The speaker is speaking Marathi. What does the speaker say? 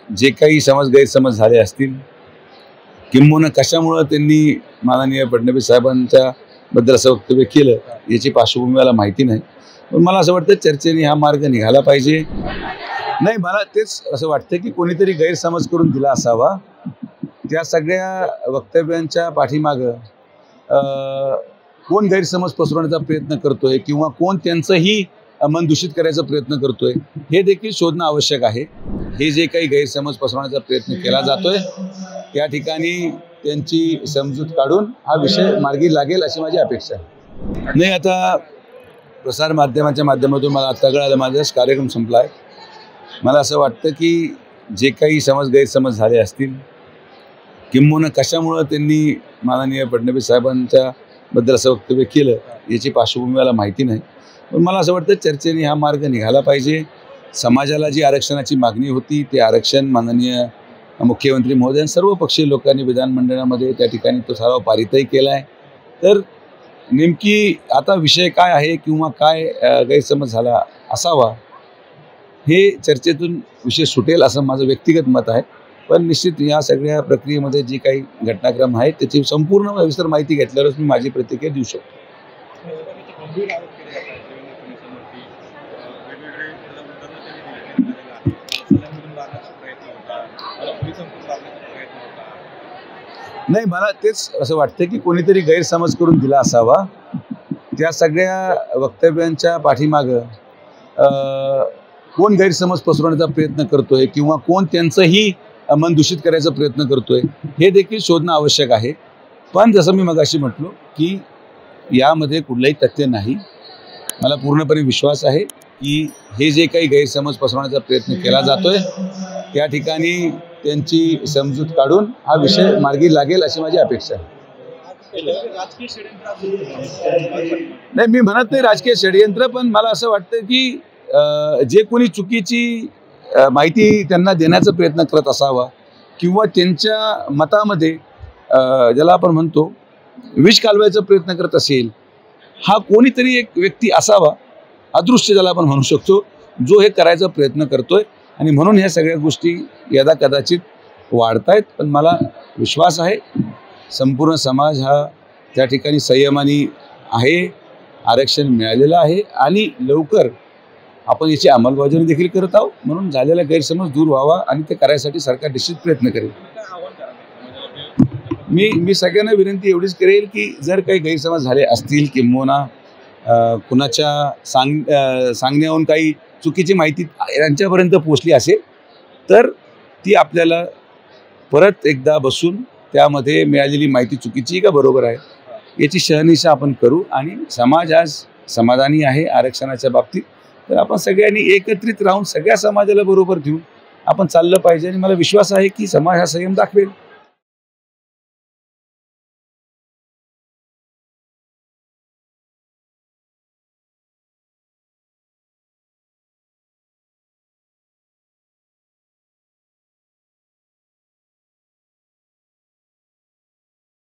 जे काही गैरसमज झाले असतील किंबहुना कशामुळे त्यांनी माननीय फडणवीस साहेबांच्या बद्दल असं वक्तव्य केलं याची पार्श्वभूमी मला माहिती नाही, पण मला असं वाटतं चर्चेने हा मार्ग निघाला पाहिजे. नाही, मला तेच असं वाटतं की कोणीतरी गैरसमज करून दिला असावा. त्या सगळ्या वक्तव्यांच्या पाठीमागं कोण गैरसमज पसरवण्याचा प्रयत्न करतोय किंवा कोण त्यांचंही मन दूषित करायचा प्रयत्न करतोय हे देखील शोधणं आवश्यक आहे. हे जे काही गैरसमज पसरवण्याचा प्रयत्न केला जातोय त्या ठिकाणी त्यांची समजूत काढून हा विषय मार्गी लागेल अशी माझी अपेक्षा आहे. नाही, आता प्रसारमाध्यमाच्या माध्यमातून मला आता कळालं माझा कार्यक्रम संपला आहे. मला असं वाटतं की जे काही गैरसमज झाले असतील किंबहुना कशामुळे त्यांनी माननीय फडणवीस साहेबांच्या बद्दल असं वक्तव्य केलं याची पार्श्वभूमी मला माहिती नाही, पण मला असं वाटतं चर्चेने हा मार्ग निघाला पाहिजे. समाजाला जी आरक्षणाची मागणी होती ते आरक्षण माननीय मुख्यमंत्री महोदय सर्व पक्षीय लोकांनी विधानमंडळामध्ये त्या ठिकाणी तो ठराव पारितही केला आहे. तर नेमकी आता विषय काय आहे किंवा काय गैरसमज झाला असावा हे चर्चेतून विषय सुटेल असं माझं व्यक्तिगत मत आहे. पण निश्चित या सगळ्या प्रक्रियेमध्ये जी काही घटनाक्रम आहे त्याची संपूर्ण विस्तार माहिती घेतल्यावरच मी माझी प्रतिक्रिया देऊ शकतो. नाही, मला तेच असं वाटतं की कोणीतरी गैरसमज करून दिला असावा. त्या सगळ्या वक्तव्यांच्या पाठीमागं कोण गैरसमज पसरवण्याचा प्रयत्न करतोय किंवा कोण त्यांचंही मन दूषित करायचा प्रयत्न करतोय हे देखील शोधणं आवश्यक आहे. पण जसं मी मगाशी म्हटलो की यामध्ये कुठलंही तथ्य नाही. मला पूर्णपणे विश्वास आहे की हे जे काही गैरसमज पसरवण्याचा प्रयत्न केला जातोय त्या ठिकाणी त्यांची समजूत काढून हा विषय मार्गी लागेल अशी माझी अपेक्षा आहे. नाही, मी म्हणत नाही राजकीय षडयंत्र, पण मला असं वाटतं की जे कोणी चुकीची माहिती त्यांना देण्याचा प्रयत्न करत असावा किंवा त्यांच्या मतामध्ये ज्याला आपण म्हणतो विष कालवायचा प्रयत्न करत असेल हा कोणीतरी एक व्यक्ती असावा, अदृश्य ज्याला आपण म्हणू शकतो, जो हे करायचा प्रयत्न करतोय आणि म्हणून ह्या सगळ्या गोष्टी यदा कदाचित वाढतायत. पण मला विश्वास आहे संपूर्ण समाज हा त्या ठिकाणी संयमाने आहे, आरक्षण मिळालेलं आहे आणि लवकर आपण याची अंमलबजावणी देखील करत आहोत. म्हणून झालेला गैरसमज दूर व्हावा आणि ते करायसाठी सरकार निश्चित प्रयत्न करेल. मी सगळ्यांना विनंती एवढीच करेल की जर काही गैरसमज झाले असतील किंबहुना कुणाच्या सांगण्याहून काही चुकीची माहिती यांच्यापर्यंत पोहोचली असेल तर ती आपल्याला परत एकदा बसून त्यामध्ये मिळालेली माहिती चुकीची का बरोबर आहे याची शहानिशा आपण करू. आणि समाज आज समाधानी आहे आरक्षणाच्या बाबतीत, तर आपण सगळ्यांनी एकत्रित राहून सगळ्या समाजाला बरोबर घेऊन आपण चाललं पाहिजे आणि मला विश्वास आहे की समाज हा संयम दाखवेल.